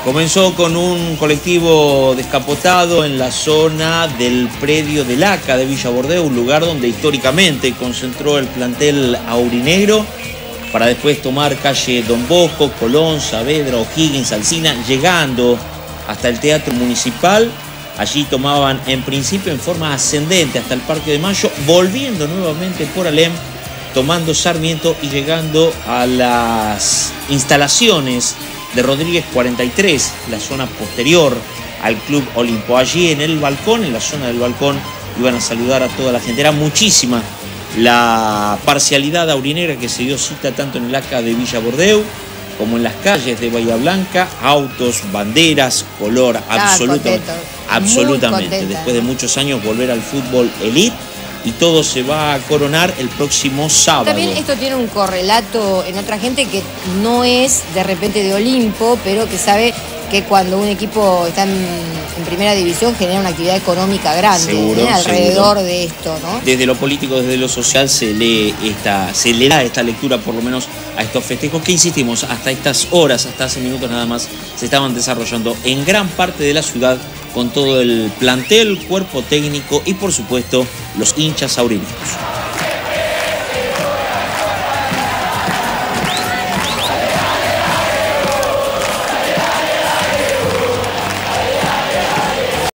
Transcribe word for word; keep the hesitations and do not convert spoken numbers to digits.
Comenzó con un colectivo descapotado en la zona del predio del A C A de Villa Bordeu, un lugar donde históricamente concentró el plantel aurinegro, para después tomar calle Don Bosco, Colón, Saavedra, O'Higgins, Alsina, llegando hasta el Teatro Municipal. Allí tomaban en principio en forma ascendente hasta el Parque de Mayo, volviendo nuevamente por Alem, tomando Sarmiento y llegando a las instalaciones de Rodríguez cuarenta y tres, la zona posterior al Club Olimpo. Allí en el balcón, en la zona del balcón, iban a saludar a toda la gente. Era muchísima la parcialidad aurinegra que se dio cita tanto en el A C A de Villa Bordeu como en las calles de Bahía Blanca. Autos, banderas, color, absolutamente, absolutamente. Después de muchos años volver al fútbol elite, y todo se va a coronar el próximo sábado. También esto tiene un correlato en otra gente que no es de repente de Olimpo, pero que sabe que cuando un equipo está en, en primera división genera una actividad económica grande, seguro, ¿eh? alrededor seguro. de esto, ¿no? Desde lo político, desde lo social se lee esta, se le da esta lectura por lo menos a estos festejos que, insistimos, hasta estas horas, hasta hace minutos nada más, se estaban desarrollando en gran parte de la ciudad con todo el plantel, cuerpo técnico y por supuesto los hinchas aurineros.